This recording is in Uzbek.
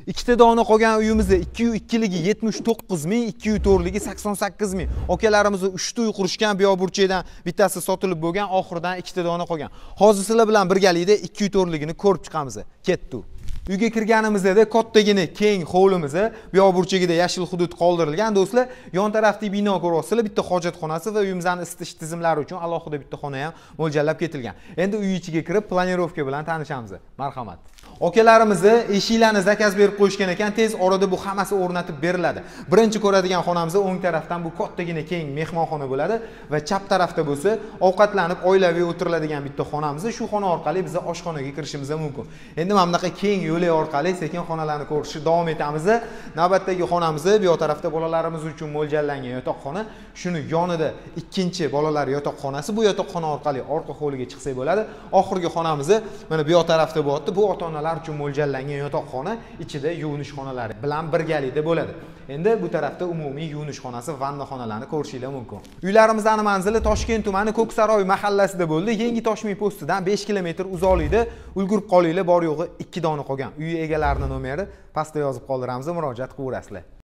Ikkita dona qolgan uyimizda 202 ligi 79 ming, 204 ligi 88 ming. Okalarimiz 3 ta uy qurishgan, bu burchakdan bittasi sotilib bo'lgan, oxiridan ikkita dona qolgan. Hozir sizlar bilan birgalikda 204 ligini ko'rib chiqamiz. Ketdi. Uyga kirganimizda kattagina keng hovlimiz, bu burchagida yashil hudud qoldirilgan. Do'stlar, yon tarafdagi bino ko'ryapsizlar, bitta hojatxonasi va uyimizning isitish tizimlari uchun alohida bitta xona ham mo'ljallab ketilgan. Endi uy ichiga kirib, planirovka bilan tanishamiz. Marhamat. Okalarimiz eshiklarni zakaz berib qo'yishgan ekan, tez orada bu hammasi o'rnatib beriladi. Birinchi ko'radigan xonamiz o'ng tarafdan bu kattagina keng mehmonxona bo'ladi va chap tarafda bo'lsa ovqatlanib oilaviy o'tiriladigan bitta xonamiz. Shu xona orqali biz oshxonaga kirishimiz mumkin. Endi mana bunaqa keng yo'lak orqali sekin xonalarni ko'rishni davom etamiz. Navbatdagi xonamiz bu tarafda bolalarimiz uchun mo'ljallangan yotoqxona. Shuni yonida ikkinchi bolalar yotoqxonasi. Bu yotoqxona orqali orqa hovliga chiqsak bo'ladi. Oxirgi xonamiz mana bu tarafda bo'lyapti. Bu ota-onalar uchun mo'ljallangan yotoqxona, ichida yuvinish xonalari bilan birgalikda bo'ladi. Endi bu tarafda umumiy yuvinish xonasi, vanna xonalarni ko'rishingiz mumkin. Uylarimizning manzili Toshkent tumani Ko'ksaroy mahallasida bo'ldi. Yangi Toshmi postidan 5 kilometr uzoqlikda. Ulgurib qolinglar, bor yo'g'i 2 dona qolgan. Uy egalarining nomeri pastda yozib qoldiramiz, murojaat qilaverasizlar.